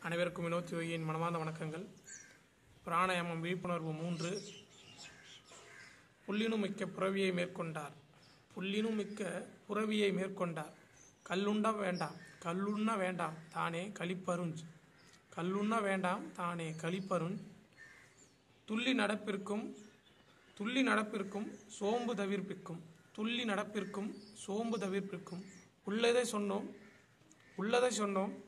அனைவருக்கும் வினோத் யோகியின் மனமார்ந்த வணக்கங்கள். பிராணாயாமம் விழிப்புணர்வு 3. புல்லினும் மிக்க புறவியை மேற்கொண்டார். புல்லினும் மிக்க புறவியை மேற்கொண்டார். கல்லுண்ண வேண்டாம் தானே களிப்பருஞ். கல்லுண்ண வேண்டாம் தானே களிப்பருஞ். துள்ளி நடப்பிற்கும் சோம்பு தவிர்ப்பிக்கும். துள்ளி நடப்பிற்கும் சோம்பு தவிர்ப்பிக்கும். உள்ளதை சொன்னோம்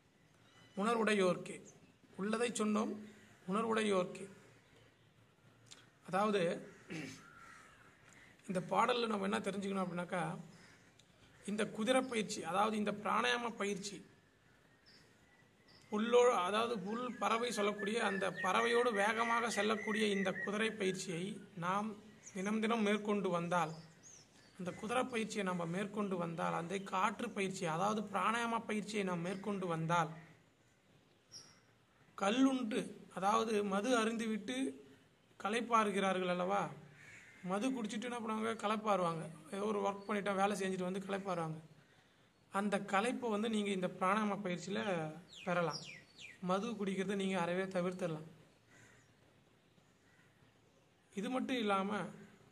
உணர்வுடையோர்க்கே. அதாவது இந்த பாடலில் நம்ம என்ன தெரிஞ்சுக்கணும் அப்படின்னாக்கா, இந்த குதிரை பயிற்சி, அதாவது இந்த பிராணாயாம பயிற்சி, புல் பறவை சொல்லக்கூடிய அந்த பறவையோடு வேகமாக செல்லக்கூடிய இந்த குதிரை பயிற்சியை நாம் தினம் மேற்கொண்டு வந்தால், அந்த குதிரை பயிற்சியை நம்ம மேற்கொண்டு வந்தால், அந்த காற்று பயிற்சி, அதாவது பிராணாயாம பயிற்சியை நாம் மேற்கொண்டு வந்தால், கல்லுண்டு, அதாவது மது அருந்திவிட்டு களைப்பாறுகிறார்கள் அல்லவா, மது குடிச்சிட்டு என்ன பண்ணுவாங்க, களைப்பாறுவாங்க. ஏதோ ஒரு ஒர்க் பண்ணிட்டா, வேலை செஞ்சுட்டு வந்து களைப்பாறுவாங்க. அந்த களைப்பை நீங்கள் இந்த பிராணாயாம பயிற்சியில் பெறலாம். மது குடிக்கிறத நீங்கள் அறவே தவிர்த்திடலாம். இது மட்டும் இல்லாமல்,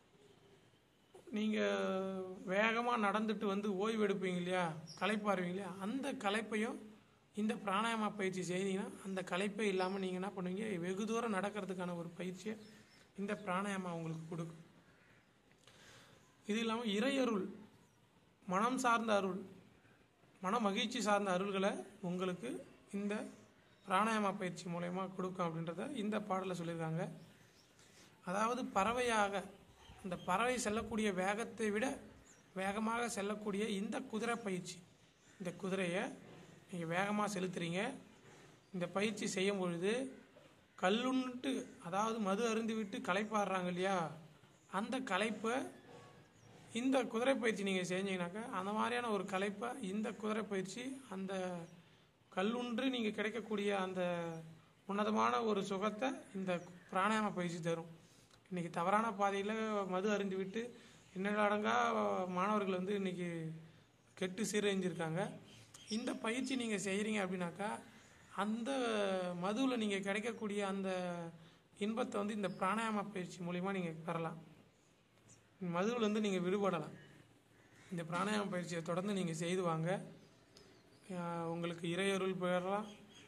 நீங்கள் வேகமாக நடந்துட்டு வந்து ஓய்வு எடுப்பீங்க இல்லையா, களைப்பாருவீங்க இல்லையா, அந்த களைப்பையும் இந்த பிராணாயாம பயிற்சி செய்தீங்கன்னா அந்த களைப்பே இல்லாமல் நீங்கள் என்ன பண்ணுவீங்க, வெகு தூரம் நடக்கிறதுக்கான ஒரு பயிற்சியை இந்த பிராணாயாமம் உங்களுக்கு கொடுக்கும். இது இல்லாமல் இறையருள், மனம் சார்ந்த அருள், மன மகிழ்ச்சி சார்ந்த அருள்களை உங்களுக்கு இந்த பிராணாயாம பயிற்சி மூலயமா கொடுக்கும் அப்படின்றத இந்த பாடலில் சொல்லியிருக்காங்க. அதாவது பறவையாக, அந்த பறவை செல்லக்கூடிய வேகத்தை விட வேகமாக செல்லக்கூடிய இந்த குதிரை பயிற்சி, இந்த குதிரையை நீங்கள் வேகமாக செலுத்துறீங்க. இந்த பயிற்சி செய்யும் பொழுது கல்லுன்ட்டு, அதாவது மது அருந்து விட்டு களைப்பாடுறாங்க இல்லையா, அந்த களைப்பை இந்த குதிரை பயிற்சி நீங்கள் செஞ்சீங்கன்னாக்கா, அந்த மாதிரியான ஒரு களைப்பை இந்த குதிரை பயிற்சி, அந்த கல்லுன்று நீங்கள் கிடைக்கக்கூடிய அந்த உன்னதமான ஒரு சுகத்தை இந்த பிராணாயாம பயிற்சி தரும். இன்றைக்கி தவறான பாதையில் மது அருந்து விட்டு இன்னடங்கா மாணவர்கள் இன்றைக்கி கெட்டு சீரழிஞ்சிருக்காங்க. இந்த பயிற்சி நீங்கள் செய்கிறீங்க அப்படின்னாக்கா, அந்த மதுவில் நீங்கள் கிடைக்கக்கூடிய அந்த இன்பத்தை இந்த பிராணாயாம பயிற்சி மூலிமா நீங்கள் பெறலாம். மதுவில் நீங்கள் விடுபடலாம். இந்த பிராணாயாம பயிற்சியை தொடர்ந்து நீங்கள் செய்து வாங்க. உங்களுக்கு இறையருள் பெறலாம்,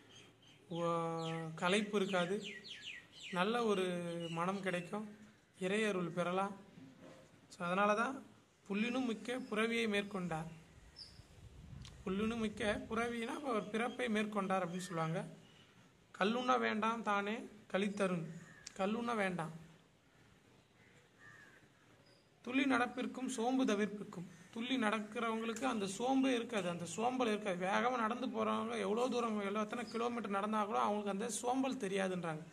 களைப்பு இருக்காது, நல்ல ஒரு மனம் கிடைக்கும், இறையருள் பெறலாம். ஸோ அதனால தான் புல்லினும் மிக்க புறவியை மேற்கொண்டார். புல்லுன்னு மிக்க புறவினா அவர் பிறப்பை மேற்கொண்டார் அப்படின்னு சொல்லுவாங்க. கல்லுண்ண வேண்டாம் தானே களித்தருண். கல்லுண்ண வேண்டாம். துள்ளி நடப்பிற்கும் சோம்பு தவிர்ப்பிற்கும். துள்ளி நடக்கிறவங்களுக்கு அந்த சோம்பே இருக்காது, அந்த சோம்பல் இருக்காது. வேகமாக நடந்து போகிறவங்க எவ்வளோ தூரம், எத்தனை கிலோமீட்டர் நடந்தால் கூட அவங்களுக்கு அந்த சோம்பல் தெரியாதுன்றாங்க.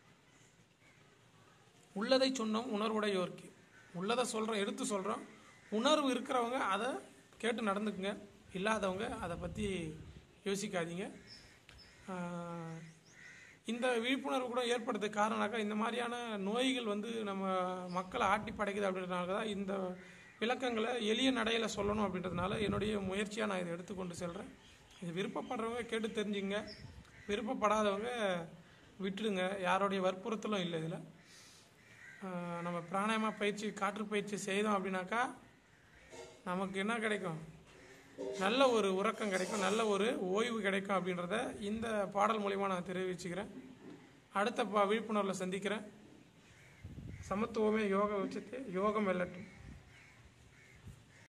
உள்ளதை சொன்னோம் உணர்வுடையோர்க்கு. உள்ளதை சொல்கிறோம், எடுத்து சொல்கிறோம். உணர்வு இருக்கிறவங்க அதை கேட்டு நடந்துக்குங்க, இல்லாதவங்க அதை பற்றி யோசிக்காதீங்க. இந்த விழிப்புணர்வு கூட ஏற்படுறதுக்கு காரணம்னாக்கா, இந்த மாதிரியான நோய்கள் நம்ம மக்களை ஆட்டி படைக்குது அப்படின்றதுனால தான் இந்த விளக்கங்களை எளிய நடையில் சொல்லணும் அப்படின்றதுனால என்னுடைய முயற்சியாக நான் இதை எடுத்துக்கொண்டு செல்கிறேன். இது விருப்பப்படுறவங்க கேட்டு தெரிஞ்சுங்க, விருப்பப்படாதவங்க விட்டுடுங்க. யாருடைய வற்புறுத்தலும் இல்லை இதில். நம்ம பிராணாயாம பயிற்சி, காற்று பயிற்சி செய்தோம் அப்படின்னாக்கா நமக்கு என்ன கிடைக்கும், நல்ல ஒரு உறக்கம் கிடைக்கும், நல்ல ஒரு ஓய்வு கிடைக்கும் அப்படின்றத இந்த பாடல் மூலிமா நான் தெரிவிச்சுக்கிறேன். அடுத்த விழிப்புணர்வில் சந்திக்கிறேன். சமத்துவமே யோக உச்சத்தை, யோகம் வெல்லட்டும்.